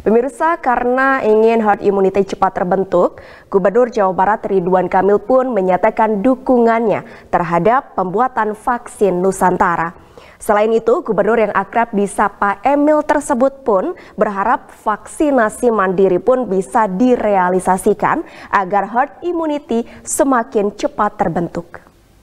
Pemirsa, karena ingin herd immunity cepat terbentuk, Gubernur Jawa Barat Ridwan Kamil pun menyatakan dukungannya terhadap pembuatan vaksin Nusantara. Selain itu, gubernur yang akrab disapa Emil tersebut pun berharap vaksinasi mandiri pun bisa direalisasikan agar herd immunity semakin cepat terbentuk.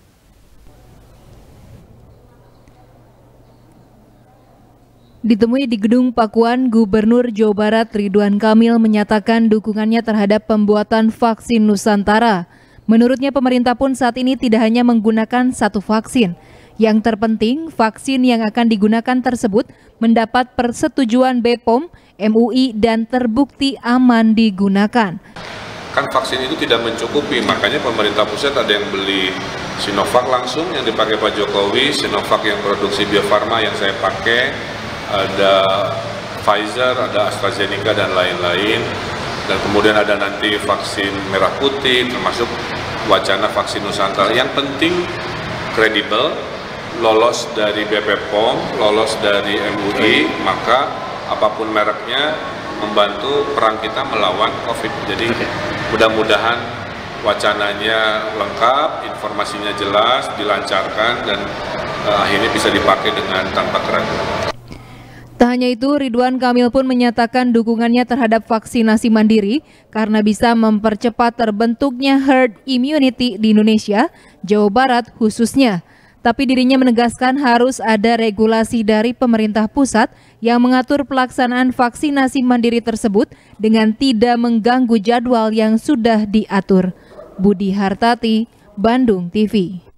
Ditemui di Gedung Pakuan, Gubernur Jawa Barat Ridwan Kamil menyatakan dukungannya terhadap pembuatan vaksin Nusantara. Menurutnya pemerintah pun saat ini tidak hanya menggunakan satu vaksin. Yang terpenting, vaksin yang akan digunakan tersebut mendapat persetujuan BPOM, MUI, dan terbukti aman digunakan. Kan vaksin itu tidak mencukupi, makanya pemerintah pusat ada yang beli Sinovac langsung yang dipakai Pak Jokowi, Sinovac yang produksi Bio Farma yang saya pakai, ada Pfizer, ada AstraZeneca dan lain-lain, dan kemudian ada nanti vaksin merah putih, termasuk wacana vaksin Nusantara. Yang penting kredibel, lolos dari BPOM, lolos dari MUI, maka apapun mereknya membantu perang kita melawan COVID. Jadi mudah-mudahan wacananya lengkap, informasinya jelas, dilancarkan, dan akhirnya bisa dipakai dengan tanpa keraguan. Tak hanya itu, Ridwan Kamil pun menyatakan dukungannya terhadap vaksinasi mandiri karena bisa mempercepat terbentuknya herd immunity di Indonesia, Jawa Barat khususnya. Tapi dirinya menegaskan harus ada regulasi dari pemerintah pusat yang mengatur pelaksanaan vaksinasi mandiri tersebut dengan tidak mengganggu jadwal yang sudah diatur. Budi Hartati, Bandung TV.